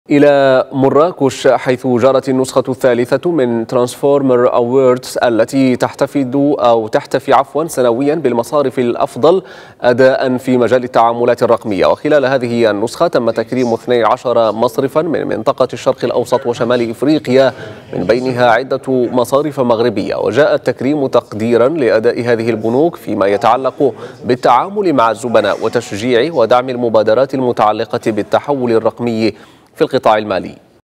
إلى مراكش، حيث جرت النسخة الثالثة من ترانسفورمر أووردز التي تحتفي سنويا بالمصارف الأفضل أداء في مجال التعاملات الرقمية. وخلال هذه النسخة تم تكريم 12 مصرفا من منطقة الشرق الأوسط وشمال إفريقيا، من بينها عدة مصارف مغربية. وجاء التكريم تقديرا لأداء هذه البنوك فيما يتعلق بالتعامل مع الزبناء وتشجيع ودعم المبادرات المتعلقة بالتحول الرقمي في القطاع المالي.